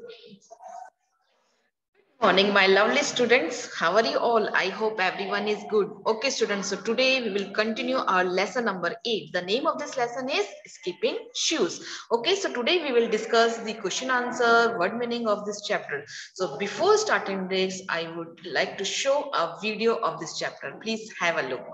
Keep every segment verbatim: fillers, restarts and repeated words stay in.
Morning, my lovely students. How are you all? I hope everyone is good. Okay, students. So today we will continue our lesson number eight. The name of this lesson is skipping shoes. Okay, so today we will discuss the question answer, word meaning of this chapter. So before starting this, I would like to show a video of this chapter. Please have a look.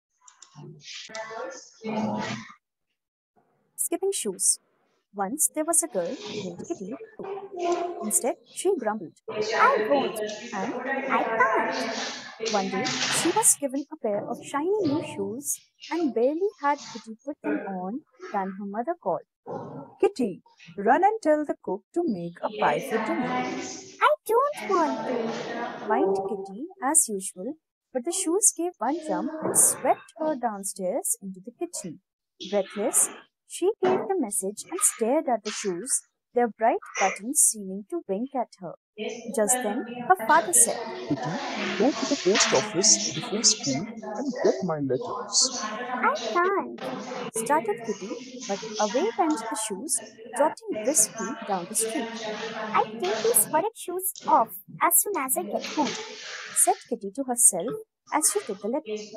Skipping shoes. Once there was a girl named Kitty. Instead, she grumbled, I won't and I can't. One day, she was given a pair of shiny new shoes and barely had Kitty put them on than her mother called. Kitty, run and tell the cook to make a pie for dinner. I don't want to, whined Kitty as usual, but the shoes gave one jump and swept her downstairs into the kitchen. Breathless, she gave the message and stared at the shoes, their bright buttons seeming to wink at her. Just then, her father said, Kitty, go to the post office before school and get my letters. I can't, started Kitty, but away went the shoes, trotting briskly down the street. I take these horrid shoes off as soon as I get home, said Kitty to herself as she took the letters.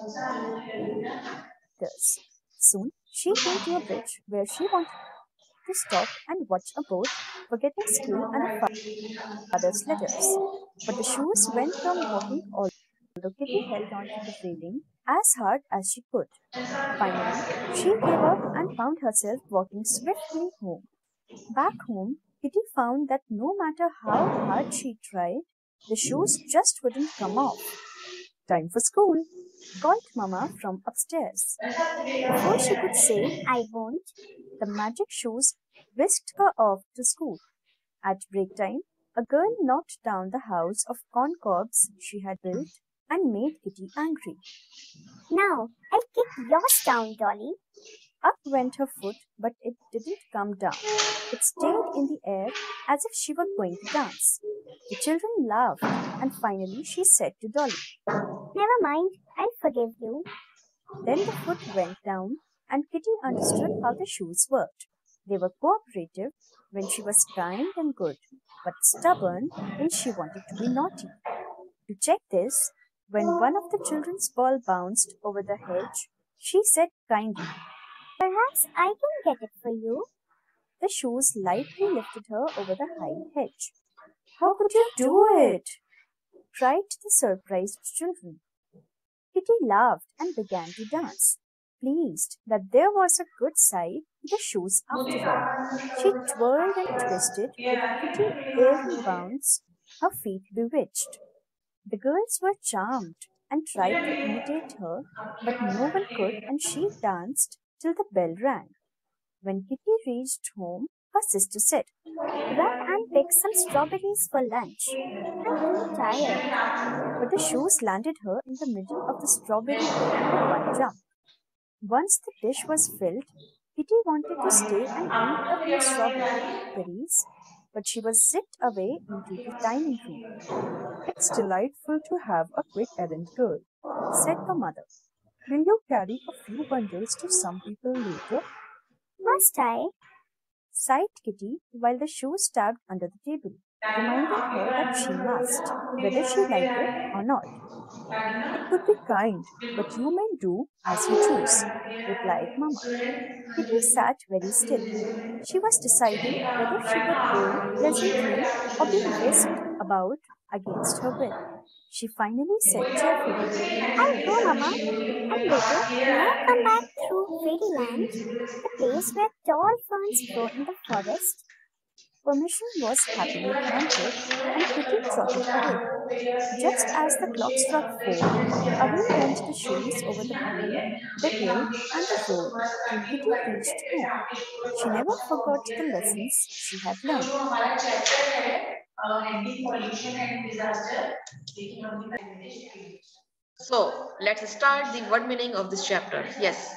Soon, she came to a bridge where she wanted to stop and watch a boat, forgetting school and her father's letters. But the shoes went on walking, although Kitty held on to the railing as hard as she could. Finally, she gave up and found herself walking swiftly home. Back home, Kitty found that no matter how hard she tried, the shoes just wouldn't come off. Time for school, called Mama from upstairs. Before she could say, I won't, the magic shoes whisked her off to school. At break time, a girl knocked down the house of corn cobs she had built and made Kitty angry. Now, I'll kick yours down, Dolly. Up went her foot, but it didn't come down. It stayed in the air as if she were going to dance. The children laughed, and finally she said to Dolly, Never mind, I'll forgive you. Then the foot went down, and Kitty understood how the shoes worked. They were cooperative when she was kind and good, but stubborn when she wanted to be naughty. To check this, when one of the children's ball bounced over the hedge, she said kindly, Perhaps I can get it for you. The shoes lightly lifted her over the high hedge. How could you do it? Cried the surprised children. Kitty laughed and began to dance, pleased that there was a good side to the shoes after all. She twirled and twisted with pretty airy bounds, her feet bewitched. The girls were charmed and tried to imitate her, but no one could, and she danced till the bell rang. When Kitty reached home, her sister said, Run and pick some strawberries for lunch. I'm really tired. But the shoes landed her in the middle of the strawberry bed with one jump. Once the dish was filled, Kitty wanted to stay and eat a few strawberries, but she was zipped away into the dining room. It's delightful to have a quick errand girl, said her mother. Will you carry a few bundles to some people later? Must I? Sighed Kitty while the shoes tapped under the table, reminding her that she must, whether she liked it or not. It would be kind, but you may do as you choose, replied Mama. Kitty sat very still. She was deciding whether she would go pleasantly or be whisked about against her will. She finally said cheerfully, I'll go, Mama. And later, when I come back through Fairyland, the place where tall ferns grow in the forest. Permission was happily granted, and Kitty trotted away. Just as the clock struck four, away went the shoes over the pool, the hill, and the road till Kitty reached home. She never forgot the lessons she had learned. So let's start the word meaning of this chapter. Yes,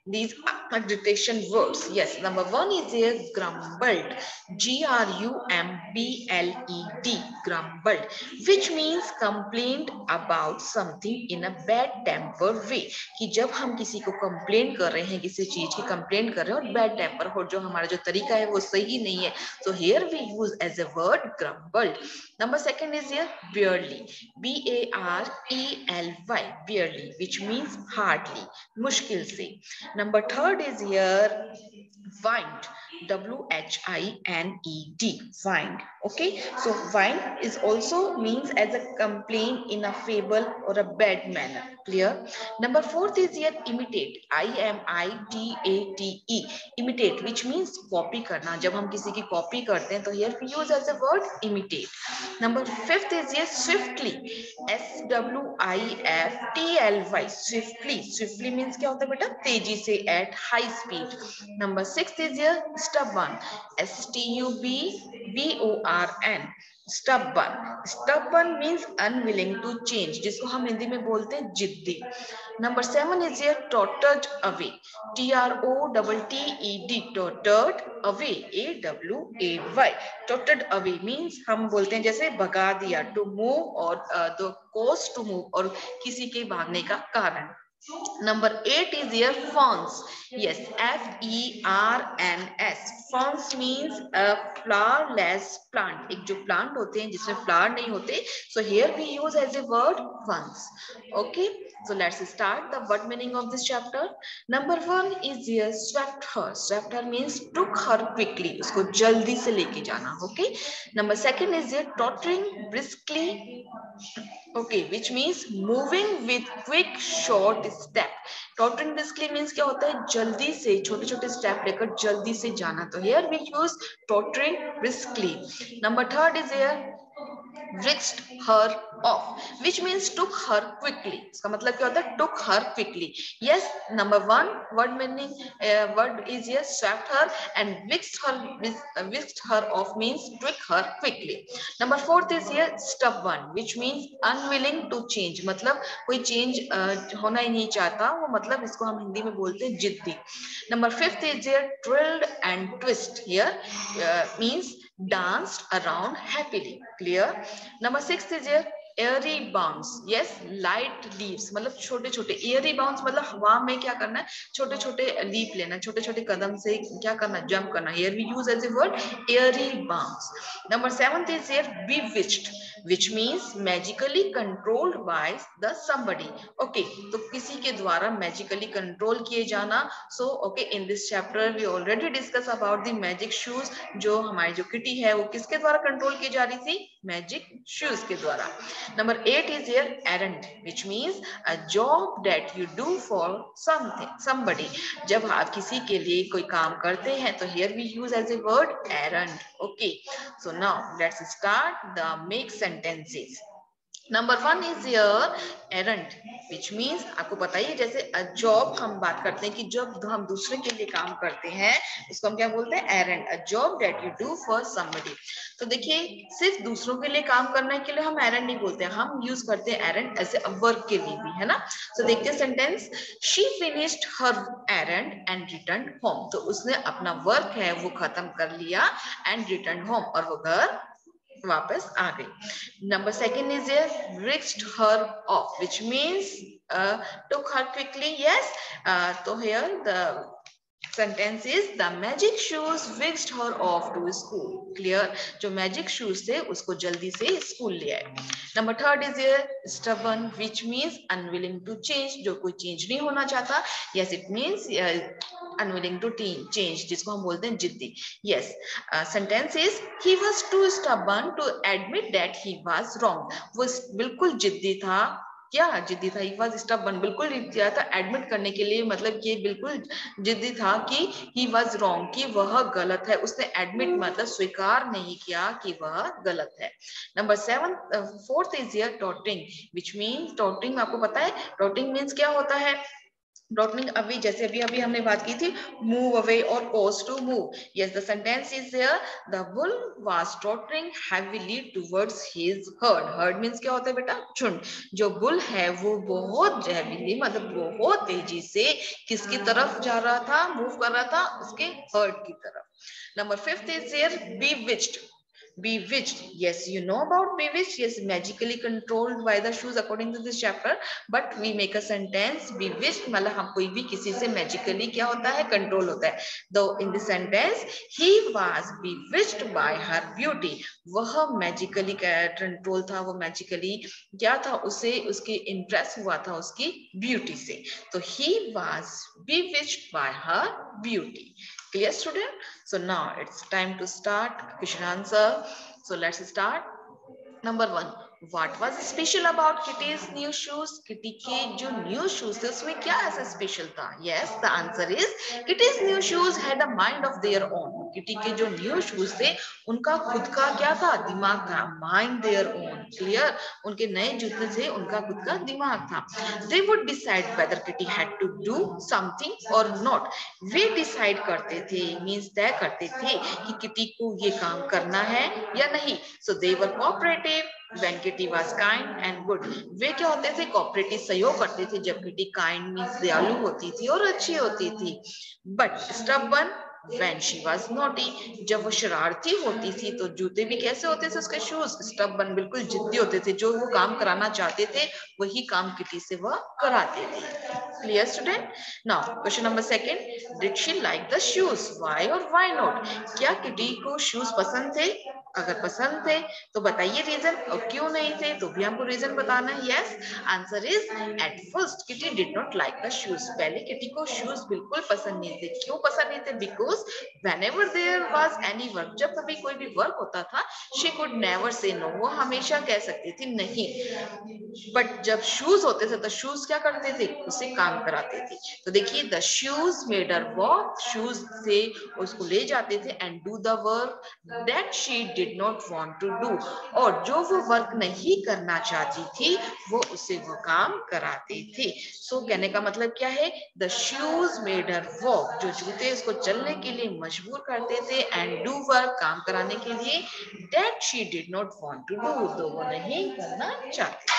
these aggregation words. Yes, number one is here grumbled, G R U M B L E D, grumbled, which means complained about something in a bad temper way. कि जब हम किसी को complain कर रहे हैं, किसी चीज की कंप्लेन कर रहे हैं और बैड टेम्पर हो, जो हमारा जो तरीका है वो सही नहीं है, so here we use as a word grumbled. Number second is here barely, B A R E L Y, barely, which means hardly, मुश्किल से. Number third is here whined, W H I N E D, whined. Okay, so whined is also means as a complaint in a fable or a bad manner. Clear? Number fourth is here imitate, I M I T A T E, imitate, which means copy करना. जब हम किसी की copy करते हैं तो here we use as a word imitate. Number fifth is here swiftly, S W I F T L Y, swiftly. Swiftly means क्या होता है बेटा? तेजी से, at high speed. Number sixth is here stubborn, S T U B B O R N, stubborn. Stubborn means unwilling to change, जिसको हम हिंदी में बोलते हैं जिद्दी. Number seven is here tottered away, T R O T T E D, tottered away, A W A Y. Tottered away means हम बोलते हैं जैसे भगा दिया, to move or uh, the cause to move, और किसी के भागने का कारण. Number eight is here ferns. Yes, F E R N S. Ferns means a flowerless plant. एक जो plant होते हैं जिसमें flower नहीं होते. So here we use as a word ferns. Okay. So let's start the word meaning of this chapter. Number one is here swept her. Swept her means took her quickly. उसको जल्दी से लेके जाना. Okay. Number second is here tottering briskly. Okay, which means moving with quick short step. Tottering briskly means क्या होता है? जल्दी से छोटे छोटे step लेकर जल्दी से जाना. तो here we use tottering briskly. Number third is here whisked her off, which means took her quickly. इसका मतलब क्या होता है? Took her quickly. Yes, number one word meaning uh, word is here swept her, and whisked her uh, whisked her off means took her quickly. Number fourth is here stubborn, which means unwilling to change. मतलब कोई change uh, होना ही नहीं चाहता, वो मतलब इसको हम हिंदी में बोलते हैं जिद्दी. Number fifth is here trilled and twist. Here uh, means danced around happily. Clear? Number six is here airy bounce. Yes, light leaves, मतलब छोटे छोटे. airy bounce मतलब हवा में क्या करना है? छोटे छोटे leap लेना, छोटे छोटे कदम से क्या करना? jump करना. Here we use as a word airy bounce. Number seventh is here bewitched, which means magically controlled by the somebody. Okay, तो किसी के द्वारा magically control किए जाना. So okay, in this chapter we already discussed about the magic shoes. जो हमारी जो kitty है वो किसके द्वारा कंट्रोल की जा रही थी? मैजिक शूज के द्वारा. Number eight is here errand, which means a job that you do for something, somebody. जब आप किसी के लिए कोई काम करते हैं तो here we use as a word errand. Okay, so now let's start the make sentences. Number one is here errand, which means आपको पता ही है जैसे a job हम बात करते हैं कि जब हम दूसरे के लिए काम करते हैं उसको हम क्या बोलते हैं? errand, a job that you do for somebody. तो देखिए सिर्फ दूसरों के लिए काम करने के लिए हम errand नहीं बोलते हैं, हम यूज करते हैं errand ऐसे वर्क के लिए भी, है ना. तो देखते हैं sentence. She finished her errand and returned home. तो उसने अपना वर्क है वो खत्म कर लिया and returned home, और वो घर वापस आ गई. Number second is here whisked her off, which means uh, took her quickly. Yes, uh, so here the sentence is the magic shoes whisked her off to school. Clear? जो magic shoes थे उसको जल्दी से school ले आए. Number third is here stubborn, which means unwilling to change, जो कोई change नहीं होना चाहता. Yes, it means uh, unwilling to change, जिसको हम बोलते हैं जिद्दी. Yes, uh, sentence is he was too stubborn to admit that he was wrong. वो बिल्कुल जिद्दी था. क्या जिद्दी था? he was stubborn, बिल्कुल जिद्दी था एडमिट करने के लिए, मतलब कि बिल्कुल जिद्दी था कि he was wrong, कि वह गलत है. उसने एडमिट मतलब स्वीकार नहीं किया कि वह गलत है. Number seven fourth is here tottering, which means tottering आपको पता है tottering means क्या होता है? ड्रॉटिंग अवे, जैसे अभी अभी हमने बात की थी मूव अवे और cause to move. Yes, the sentence is there, the bull was trotting heavily towards his herd. Herd means क्या होता है बेटा? झुंड. जो बुल है वो बहुत हैवीली मतलब बहुत तेजी से किसकी तरफ जा रहा था, मूव कर रहा था? उसके हर्ड की तरफ. Number fifth is there bewitched. Bewitched, yes, you know about bewitched. Yes, magically controlled by the shoes according to this chapter, but we make a sentence bewitched मतलब हम कोई भी किसी से magically क्या होता है? कंट्रोल होता है. Though in this sentence he was bewitched by her beauty, वह magically कंट्रोल था, वो magically क्या था? उसे उसके इम्प्रेस हुआ था उसकी ब्यूटी से. तो he was bewitched by her beauty. Clear, student? So now it's time to start question answer. So let's start. Number one, what was special about Kitty's new shoes? Kitty के जो new shoes थे उसमें क्या ऐसा special था? Yes, the answer is Kitty's new shoes had a mind of their own. Kitty के जो new shoes थे उनका खुद का क्या था? दिमाग था. Mind their own. Clear? उनके नए जूते थे, उनका खुद का दिमाग था. They would decide whether Kitty had to do something or not. वे डिसाइड करते थे, मीन्स तय करते थे कि किटी को ये काम करना है या नहीं. So they were cooperative when Kitty was kind and good. वे क्या होते थे? कोऑपरेटिव, सहयोग करते थे जब किटी काइंड मीन्स दयालु होती थी और अच्छी होती थी. But stubborn when she was naughty, जब वो शरारती होती थी तो जूते भी कैसे होते थे उसके शूज? स्टबर्न, बिल्कुल जिद्दी होते थे. जो वो काम कराना चाहते थे वही काम किटी से वह कराते थे. Clear, student? Now question number second, did she like the shoes? Why or why not? क्या किटी को शूज पसंद थे? अगर पसंद थे तो बताइए रीजन, और क्यों नहीं थे तो भी हमको रीजन बताना है. Yes, answer is at first Kitty did not like the shoes. पहले किटी को शूज बिल्कुल पसंद नहीं थे. क्यों पसंद नहीं थे? Because whenever there was any work, जब कभी कोई भी वर्क होता था, she could never say no, वो हमेशा कह सकती थी नहीं. बट जब शूज होते थे तो शूज क्या करते थे? उसे काम कराते थे. तो देखिए, the shoes made her walk, shoes से उसको ले जाते थे and do the work that she did not want to do. और जो वो वर्क नहीं करना चाहती थी वो उसे वो काम कराते थे. सो so, कहने का मतलब क्या है? The shoes made her walk, जो जूते उसको चलने के लिए मजबूर करते थे, एंड डू वर्क, काम कराने के लिए, that she did not want to do, तो वो नहीं करना चाहती.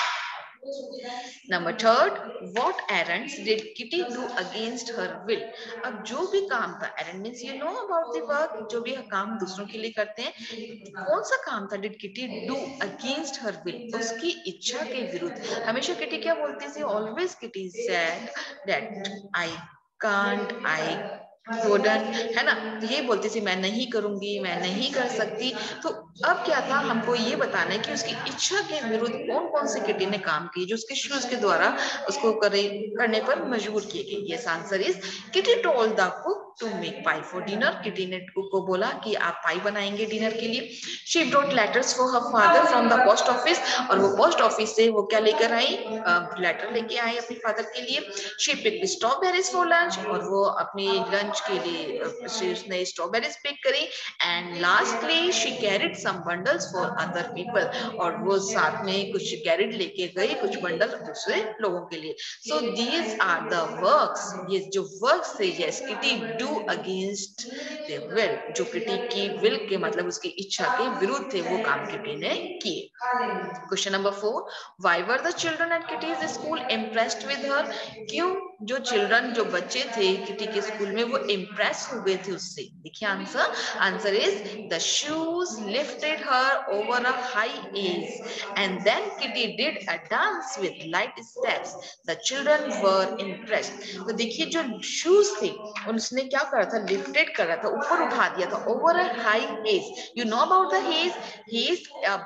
Number third, what errands did Kitty do against her will? अब जो भी काम था, errand means you know about the work, जो भी काम दूसरों के लिए करते हैं, कौन सा काम था? Did Kitty do against her will? उसकी इच्छा के विरुद्ध. हमेशा किटी क्या बोलती थी? Always Kitty said that I can't, I wouldn't, है ना? तो ये बोलती थी मैं नहीं करूंगी, मैं नहीं कर सकती. तो अब क्या था? हमको ये बताना है कि उसकी इच्छा के विरुद्ध कौन कौन से किटी ने काम किए जो उसके शूज के द्वारा उसको करे करने पर मजबूर किए गए. Yes, answer is Kitty told the cook to make pie for dinner. Kitty ने कुक को बोला कि आप पाई बनाएंगे डिनर के लिए. She brought letters for her father from the post office, और वो पोस्ट ऑफिस से वो क्या लेकर आई? लेटर लेके आई अपने फादर के लिए. She picked strawberries for lunch, और वो अपने लंच के लिए उसने स्ट्रॉबेरीज पिक करी. And lastly she carried some bundles for other people, और वो साथ में कुछ कैरिड लेके गई, कुछ बंडल दूसरे लोगों के लिए. So these are the works, ये जो वर्क्स थे, yes, Kitty do against the will, जो किटी की विल के मतलब उसकी इच्छा के विरुद्ध थे, वो काम किटी ने किए. Question number four, why were the children at Kitty's school impressed with her? क्यों जो चिल्ड्रन, जो बच्चे थे किटी के स्कूल में, वो इम्प्रेस हो गए थे उससे? देखिए answer, answer is the shoes lifted her over a high hedge and then Kitty did a dance with light steps. The children were impressed. तो देखिए जो शूज थे उसने क्या करा था? लिफ्टेड कर रहा था, ऊपर उठा दिया था, over a high hedge. You know about the hedge? Hedge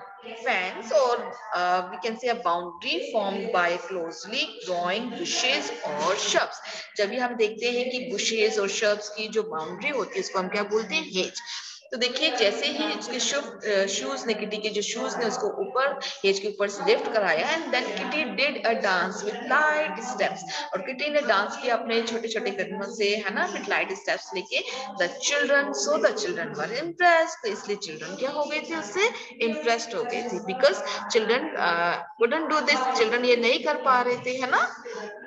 fence, or uh, we can say a boundary formed by closely growing bushes or shrubs. जब भी हम देखते हैं कि bushes और shrubs की जो बाउंड्री होती है उसको हम क्या बोलते हैं? हेज. तो देखिए जैसे ही उसके शूज ने, किटी के जो शूज ने उसको ऊपर हेज के ऊपर से लिफ्ट कराया, and then Kitty did a dance with light steps, और किटी ने डांस किया अपने छोटे छोटे कदमों से, है ना, विद लाइट स्टेप्स लेके. The children, so the children were impressed. तो इसलिए चिल्ड्रन क्या हो गए थे? उससे इम्प्रेस्ड हो गए थे, because children couldn't do this, children ये नहीं कर पा रहे थे, है ना.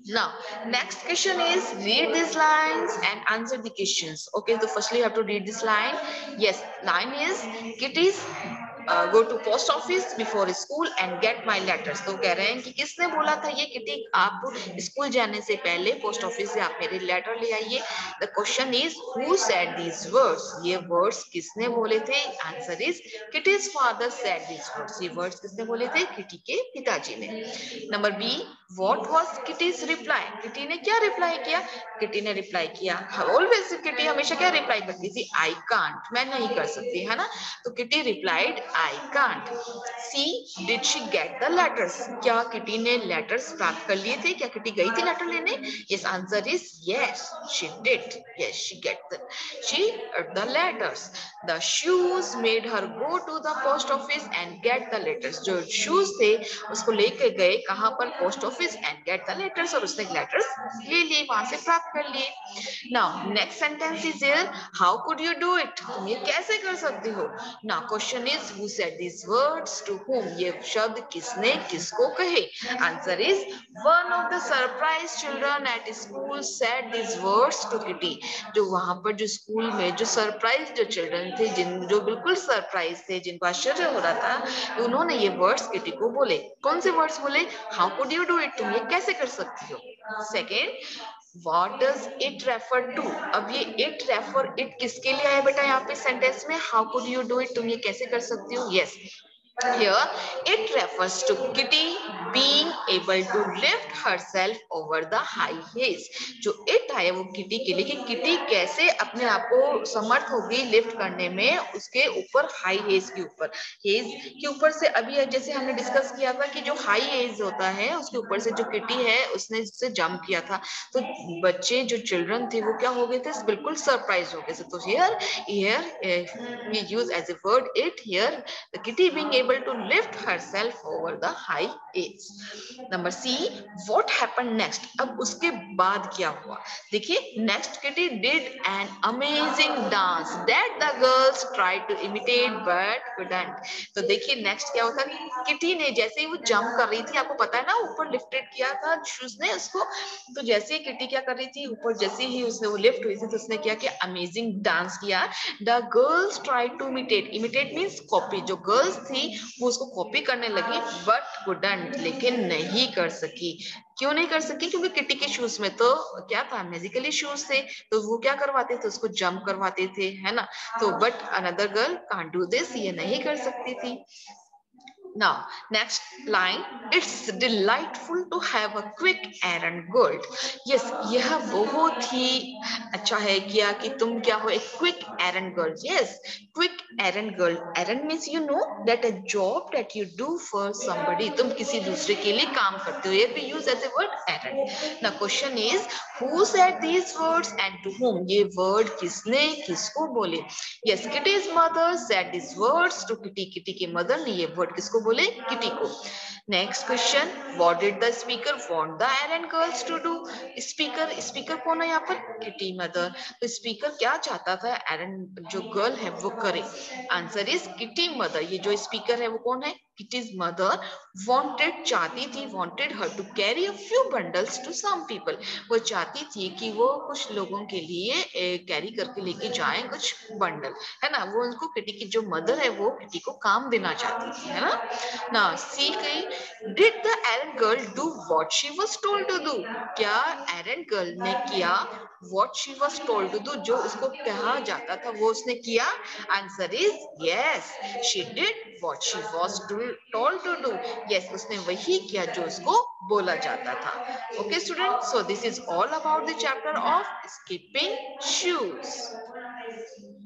Now, next question is read these lines and answer the questions. Okay, so firstly you have to read this line. Yes, line is kitties uh, go to post office before school and get my letters. तो कह रहे हैं कि किसने बोला था ये kitty आप स्कूल जाने से पहले पोस्ट ऑफिस से आप मेरे लेटर ले आइए. The question is who said these words? ये words किसने बोले थे? Answer is Kitty's father said these words. ये words किसने बोले थे? किटी के पिताजी ने. Number B, what was Kitty's reply? Kitty ने क्या रिप्लाई किया? किटी ने रिप्लाई किया ऑलवेज किटी हमेशा क्या रिप्लाई करती थी? आई कांट, मैं नहीं कर सकती, है ना. तो Kitty replied I can't. See, did she get the letters? क्या किटी ने लेटर्स प्राप्त कर लिए थे? क्या किटी गई थी लेटर लेने? Yes, answer is yes, she did. Yes, she get the she the letters. The shoes made her go to the post office and get the letters. जो शूज थे उसको लेके गए कहां पर? Post office and get the letters. और उसने letters ले लिए, वहां से प्राप्त कर लिए. Now next sentence is here, how could you do it? तुम ये कैसे कर सकती हो? Now question is who said this words to whom? ये शब्द किसने किसको कहे? Answer is one of the surprise children at school said this words to Kitty. जो वहां पर जो स्कूल में जो सरप्राइज जो चिल्ड्रन थे, जिन जो बिल्कुल सरप्राइज थे, जिनको आश्चर्य हो रहा था, उन्होंने ये वर्ड्स किटी को बोले. कौन से वर्ड्स बोले? How could you do it? तुम ये कैसे कर सकती हो? Second, What does it refer to? अब ये it refer it किसके लिए आया बेटा यहाँ पे सेंटेंस में? How could you do it? तुम ये कैसे कर सकती हो? Yes. Here it refers to Kitty being able to lift herself over the high hills. जो it है वो किटी के लिए कि किटी कैसे अपने आप को समर्थ होगी लिफ्ट करने में उसके ऊपर हाई हेज के ऊपर. हेज के ऊपर से अभी जैसे हमने डिस्कस किया था कि जो हाई हेज होता है उसके ऊपर से जो किटी है उसने उससे जंप किया था. तो बच्चे जो चिल्ड्रन थे वो क्या हो गए थे? बिल्कुल सरप्राइज हो गए थे. तो here here we use as a word it. Here the Kitty being able to lift herself over the high edge. Number C, what happened next? अब उसके बाद क्या हुआ? देखिए, next Kitty did an amazing dance that the girls tried to imitate but couldn't. तो देखिए next क्या होता? किटी ने जैसे ही वो जंप कर रही थी, आपको पता है ना ऊपर लिफ्टेड किया था शूज ने उसको, तो जैसे ही किटी क्या कर रही थी ऊपर, जैसे ही उसने वो लिफ्ट हुई थी तो उसने क्या किया? अमेजिंग डांस किया. The girls tried to imitate. Imitate means copy. जो गर्ल्स थी वो उसको कॉपी करने लगी बट कुडंट, लेकिन नहीं कर सकी. क्यों नहीं कर सकी? क्योंकि किटी के शूज में तो क्या था? मैजिकली शूज थे, तो वो क्या करवाते थे? उसको जंप करवाते थे, है ना. तो but another girl can't do this, ये नहीं कर सकती थी. Now, next line, it's delightful to have a quick errand girl. Yes, यह बहुत ही अच्छा है क्या कि तुम क्या हो? एक quick errand girl. Yes, quick errand girl. Errand means you know that a job that you do for somebody. तुम किसी दूसरे के लिए काम करते हो. Here we use as a word errand. Now, question is who said these words and to whom? ये word किसने किसको बोले? Yes, Kitty's mother said these words to Kitty. Kitty की mother ने ये word किसको बोले? किटी को. Next question, what did the speaker want the errand girls to do? Speaker speaker कौन है यहाँ पर? Kitty mother. तो स्पीकर क्या चाहता था एरंड जो गर्ल है वो करे? Answer is Kitty mother. ये जो स्पीकर है वो कौन है? किटीज मदर वांटेड, चाहती थी, wanted her to carry a few bundles to some people. वो चाहती थी कि वो कुछ लोगों के लिए कैरी करके लेके जाएं कुछ बंडल, है ना. वो उनको किटी की जो मदर है वो किटी को काम देना चाहती थी, है ना. Now, see गई, did the errand girl do what she was told to do? क्या errand girl ने किया what she was told to do? जो उसको कहा जाता था वो उसने किया? Answer is yes, she did what she was told to do. Yes, उसने वही किया जो उसको बोला जाता था. Okay, students. So this is all about the chapter of skipping shoes.